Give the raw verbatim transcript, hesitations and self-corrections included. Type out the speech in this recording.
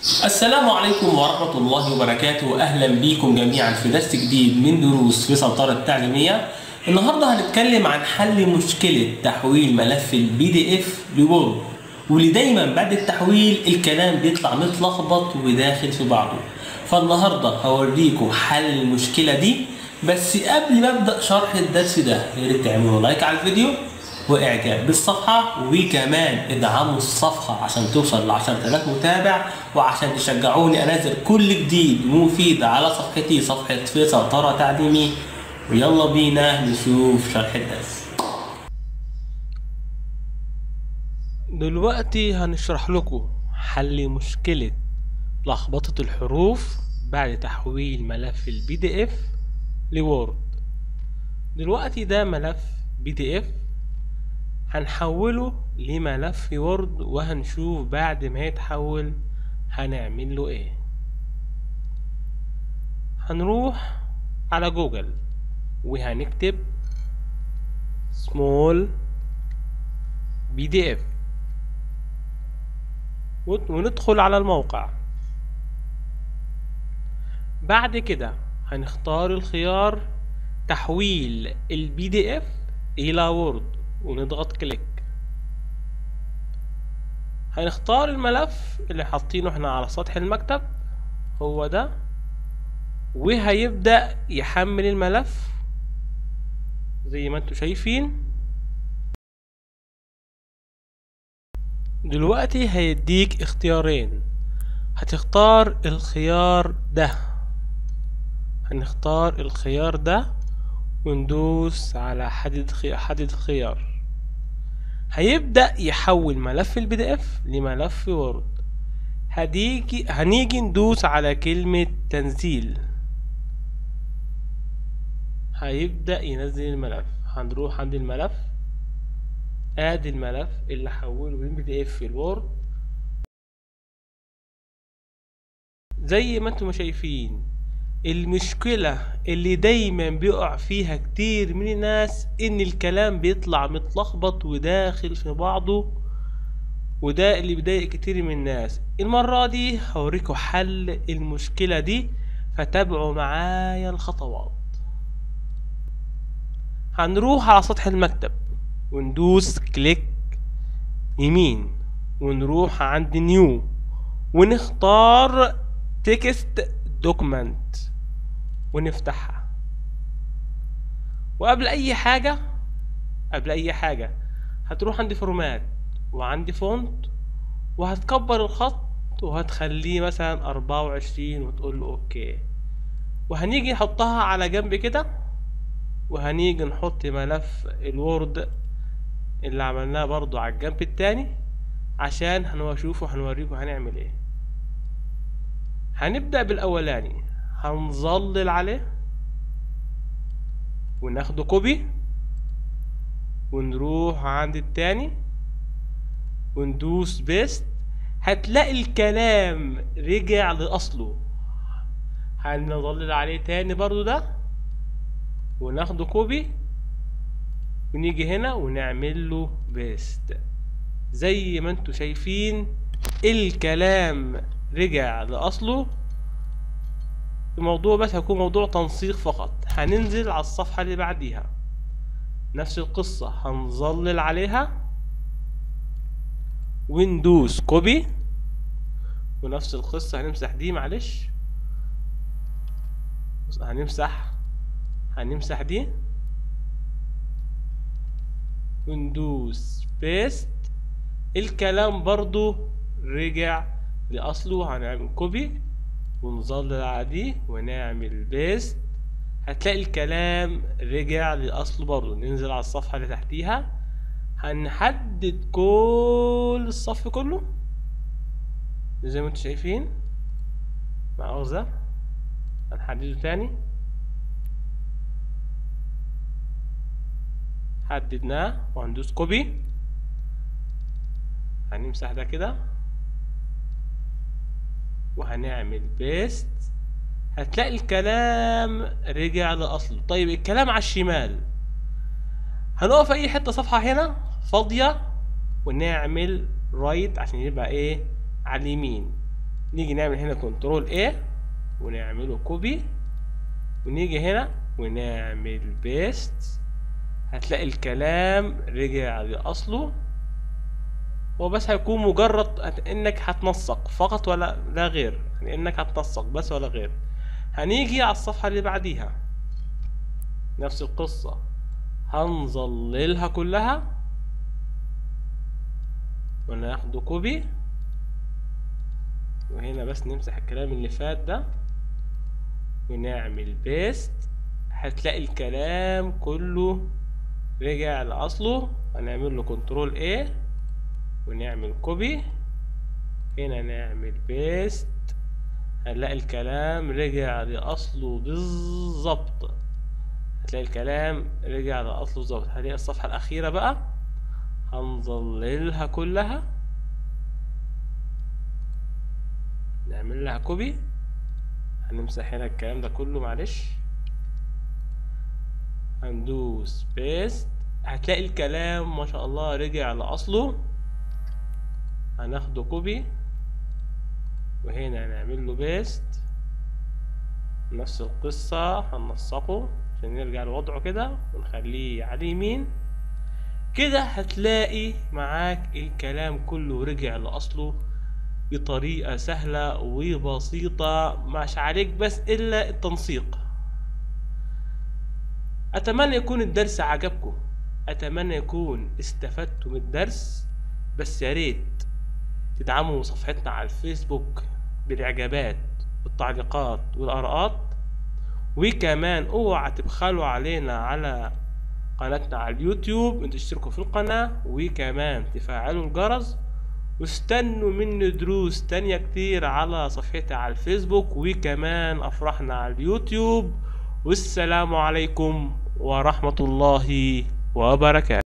السلام عليكم ورحمة الله وبركاته. أهلا بيكم جميعا في درس جديد من دروس في سنطرة التعليمية. النهاردة هنتكلم عن حل مشكلة تحويل ملف البي دي اف لوورد، واللي دايما بعد التحويل الكلام بيطلع متلخبط وداخل في بعضه. فالنهاردة هوريكم حل المشكلة دي، بس قبل ما ابدأ شرح الدرس ده يا ريت تعملوا لايك على الفيديو واعجاب بالصفحة، وكمان ادعموا الصفحة عشان توصل ل عشرة آلاف متابع، وعشان تشجعوني انزل كل جديد مفيد على صفحتي صفحة في سنطرة تعليمي. ويلا بينا نشوف شرح الدرس. دلوقتي هنشرح لكم حل مشكلة لخبطة الحروف بعد تحويل ملف البي دي اف لوورد. دلوقتي ده ملف بي دي اف هنحوله لملف وورد، وهنشوف بعد ما يتحول هنعمل له ايه. هنروح على جوجل وهنكتب small بي دي اف وندخل على الموقع. بعد كده هنختار الخيار تحويل البي دي اف الى وورد ونضغط كليك. هنختار الملف اللي حاطينه احنا على سطح المكتب، هو ده، وهيبدأ يحمل الملف زي ما انتوا شايفين. دلوقتي هيديك اختيارين، هتختار الخيار ده، هنختار الخيار ده وندوس على حدد خيار حدد خيار. هيبدأ يحول ملف البي دي اف لملف وورد. هنيجي هنيجي ندوس على كلمة تنزيل، هيبدأ ينزل الملف. هنروح عند الملف، ادي الملف اللي حوله من بي دي اف لوورد زي ما انتم شايفين. المشكلة اللي دايما بيقع فيها كتير من الناس ان الكلام بيطلع متلخبط وداخل في بعضه، وده اللي بيضايق كتير من الناس. المرة دي هوريكم حل المشكلة دي، فتابعوا معايا الخطوات. هنروح على سطح المكتب وندوس كليك يمين، ونروح عند نيو ونختار تكست دوكمنت ونفتحها. وقبل اي حاجة قبل اي حاجة هتروح عند فورمات وعندي فونت، وهتكبر الخط وهتخليه مثلا أربعة وعشرين وتقول له اوكي. وهنيجي نحطها على جنب كده، وهنيجي نحط ملف الوورد اللي عملناه برضو على الجنب التاني عشان هنشوفه هنوريكم هنعمل ايه. هنبدأ بالاولاني، هنظلل عليه وناخده كوبي ونروح عند التاني وندوس بيست. هتلاقي الكلام رجع لأصله. هنظلل عليه تاني برضو ده وناخده كوبي ونيجي هنا ونعمل له بيست. زي ما انتوا شايفين الكلام رجع لأصله. الموضوع بس هيكون موضوع تنسيق فقط. هننزل على الصفحة اللي بعديها، نفس القصة، هنظلل عليها وندوس كوبي، ونفس القصة هنمسح دي، معلش هنمسح هنمسح دي وندوس بيست. الكلام برضو رجع لأصله. هنعمل كوبي ونظلل على دي ونعمل بيست. هتلاقي الكلام رجع لأصله برضو. ننزل على الصفحة اللي تحتيها، هنحدد كل الصف كله زي ما انتم شايفين. مؤاخذة، هنحدده تاني، حددناه وهندوس كوبي. هنمسح ده كده وهنعمل بيست. هتلاقي الكلام رجع لأصله. طيب الكلام على الشمال، هنقف اي حتة صفحة هنا فاضية ونعمل رايت عشان يبقى ايه على اليمين. نيجي نعمل هنا كنترول A ونعمله كوبي، ونيجي هنا ونعمل بيست. هتلاقي الكلام رجع لأصله. هو بس هيكون مجرد انك هتنسق فقط ولا لا غير، يعني انك هتنسق بس ولا غير. هنيجي على الصفحة اللي بعديها نفس القصة، هنظللها كلها وناخده كوبي، وهنا بس نمسح الكلام اللي فات ده ونعمل بيست. هتلاقي الكلام كله رجع لأصله. هنعمل له كنترول A ونعمل كوبي، هنا نعمل بيست. هنلاقي الكلام رجع لأصله بالظبط. هتلاقي الكلام رجع لأصله بالظبط. هنلاقي الصفحة الأخيرة بقى هنظللها كلها، نعمل لها كوبي، هنمسح هنا الكلام ده كله معلش، هندوس بيست. هتلاقي الكلام ما شاء الله رجع لأصله. هناخده كوبي وهنا هنعمل له بيست، نفس القصة هننسقه عشان نرجع لوضعه كده ونخليه على اليمين كده. هتلاقي معاك الكلام كله رجع لأصله بطريقة سهلة وبسيطة، مش عليك بس إلا التنسيق. أتمنى يكون الدرس عجبكم، أتمنى يكون استفدتوا من الدرس. بس يا ريت تدعموا صفحتنا على الفيسبوك بالإعجابات والتعليقات والآراءات، وكمان اوعى تبخلوا علينا على قناتنا على اليوتيوب، تشتركوا في القناة وكمان تفعلوا الجرس، واستنوا مني دروس تانية كتير على صفحتي على الفيسبوك وكمان أفراحنا على اليوتيوب. والسلام عليكم ورحمة الله وبركاته.